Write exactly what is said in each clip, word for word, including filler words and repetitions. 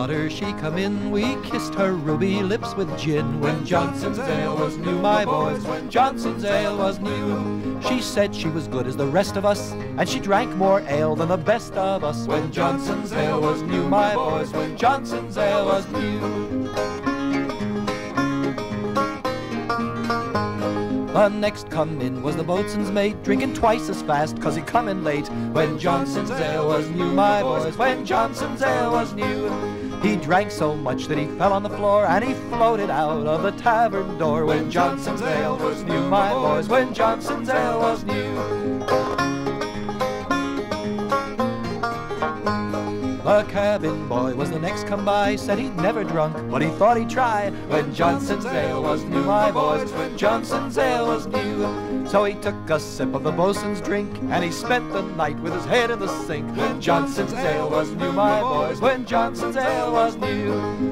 daughter, she come in, we kissed her ruby lips with gin. When Johnson's ale was new, my boys, when Johnson's ale was new. She said she was good as the rest of us, and she drank more ale than the best of us. When Johnson's ale was new, my boys, when Johnson's ale was new. The next come in was the boatswain's mate, drinking twice as fast, cause he come in late. When Johnson's ale was new, my boys, when Johnson's ale was new. He drank so much that he fell on the floor, and he floated out of the tavern door. When Johnson's ale was new, my boys, when Johnson's ale was new. The cabin boy was the next come by, said he'd never drunk, but he thought he'd try. When Johnson's ale was new, my boys, when Johnson's ale was new. So he took a sip of the boatswain's drink, and he spent the night with his head in the sink. When Johnson's ale was new, my boys, when Johnson's ale was new.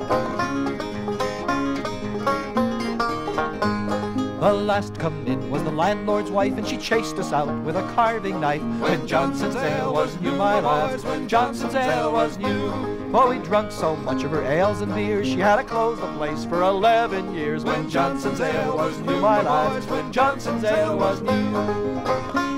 The last come in was the landlord's wife, and she chased us out with a carving knife. When Johnson's ale was new, my lads, when Johnson's ale was new. For we drunk so much of her ales and beers, she had to close the place for eleven years. When Johnson's ale was new, my lads, when Johnson's ale was new.